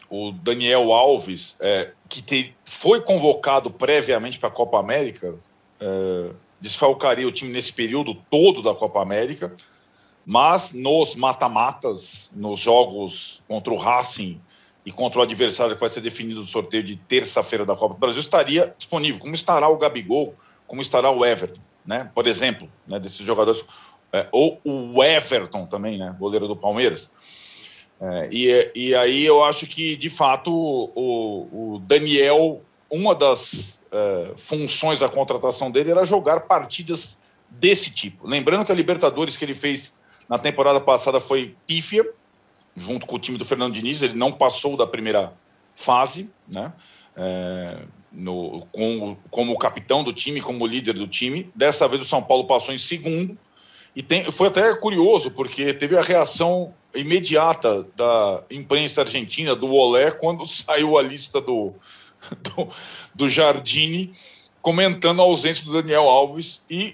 o Daniel Alves, foi convocado previamente para a Copa América, desfalcaria o time nesse período todo da Copa América, mas nos mata-matas, nos jogos contra o Racing e contra o adversário que vai ser definido no sorteio de terça-feira da Copa do Brasil, estaria disponível, como estará o Gabigol, como estará o Everton, né? Por exemplo, né, desses jogadores, ou o Everton também, né, goleiro do Palmeiras. E aí eu acho que, de fato, o Daniel, uma das funções da contratação dele era jogar partidas desse tipo. Lembrando que a Libertadores que ele fez na temporada passada foi pífia, junto com o time do Fernando Diniz, ele não passou da primeira fase, né? Como capitão do time, como líder do time. Dessa vez o São Paulo passou em segundo, e foi até curioso, porque teve a reação imediata da imprensa argentina, do Olé, quando saiu a lista do Jardine, comentando a ausência do Daniel Alves e,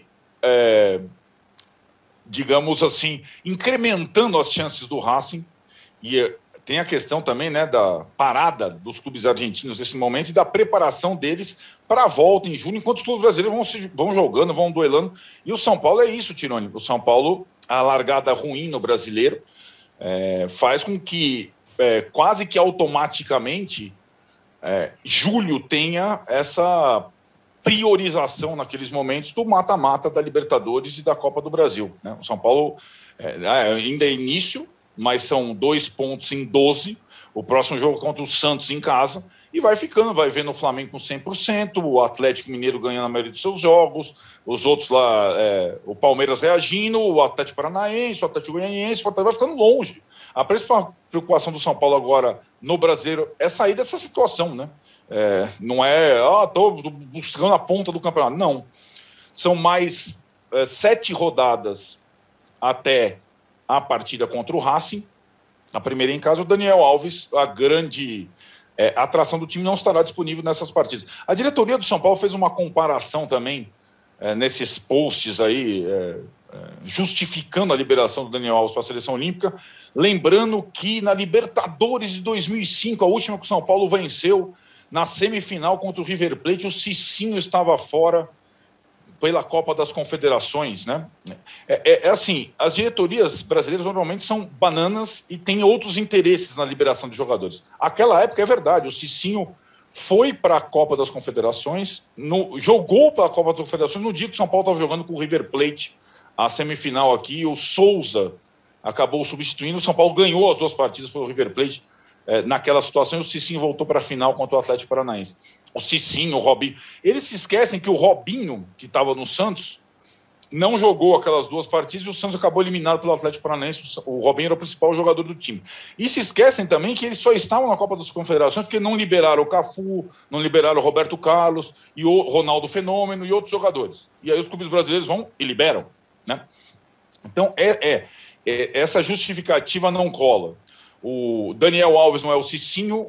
digamos assim, incrementando as chances do Racing. E tem a questão também, né, da parada dos clubes argentinos nesse momento e da preparação deles para a volta em junho, enquanto os clubes brasileiros vão jogando, vão duelando. E o São Paulo é isso, Tironi. O São Paulo, a largada ruim no Brasileiro, faz com que quase que automaticamente julho tenha essa priorização naqueles momentos do mata-mata da Libertadores e da Copa do Brasil, né? O São Paulo ainda é início, mas são 2 pontos em 12. O próximo jogo contra o Santos em casa, e vai ficando, vai vendo o Flamengo com 100%, o Atlético Mineiro ganhando a maioria dos seus jogos, os outros lá, o Palmeiras reagindo, o Atlético Paranaense, o Atlético Goianiense, vai ficando longe. A principal preocupação do São Paulo agora no Brasileiro é sair dessa situação, né? Não estou buscando a ponta do campeonato, não. São mais 7 rodadas até a partida contra o Racing. A primeira em casa, o Daniel Alves, a grande atração do time, não estará disponível nessas partidas. A diretoria do São Paulo fez uma comparação também nesses posts aí, justificando a liberação do Daniel Alves para a seleção olímpica, lembrando que na Libertadores de 2005, a última que o São Paulo venceu, na semifinal contra o River Plate, o Cicinho estava fora pela Copa das Confederações, né? Assim, as diretorias brasileiras normalmente são bananas e têm outros interesses na liberação de jogadores. Aquela época é verdade, o Cicinho foi para a Copa das Confederações, jogou para a Copa das Confederações no dia que o São Paulo estava jogando com o River Plate, a semifinal aqui, o Souza acabou substituindo, o São Paulo ganhou as 2 partidas pelo River Plate naquela situação, e o Cicinho voltou para a final contra o Atlético Paranaense. O Cicinho, o Robinho, eles se esquecem que o Robinho, que estava no Santos, não jogou aquelas 2 partidas e o Santos acabou eliminado pelo Atlético Paranaense. O Robinho era o principal jogador do time. E se esquecem também que eles só estavam na Copa das Confederações porque não liberaram o Cafu, não liberaram o Roberto Carlos e o Ronaldo Fenômeno e outros jogadores. E aí os clubes brasileiros vão e liberam, né? Então, essa justificativa não cola. O Daniel Alves não é o Cicinho,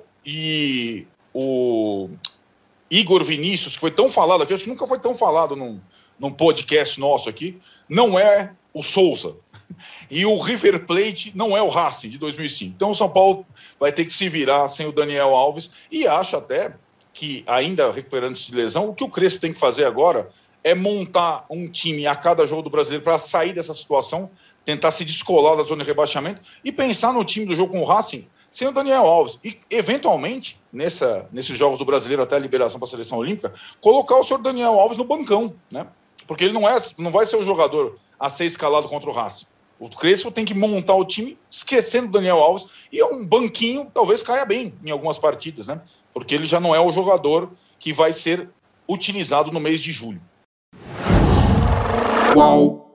e o Igor Vinícius, que foi tão falado aqui, acho que nunca foi tão falado num podcast nosso aqui, não é o Souza. E o River Plate não é o Racing de 2005. Então o São Paulo vai ter que se virar sem o Daniel Alves, e acho até que, ainda recuperando-se de lesão, o que o Crespo tem que fazer agora é montar um time a cada jogo do Brasileiro para sair dessa situação, tentar se descolar da zona de rebaixamento e pensar no time do jogo com o Racing sem o Daniel Alves. E, eventualmente, nesses jogos do Brasileiro até a liberação para a seleção olímpica, colocar o senhor Daniel Alves no bancão, né? Porque ele não vai ser o jogador a ser escalado contra o Racing. O Crespo tem que montar o time esquecendo o Daniel Alves, e um banquinho talvez caia bem em algumas partidas, né? Porque ele já não é o jogador que vai ser utilizado no mês de julho. Qual?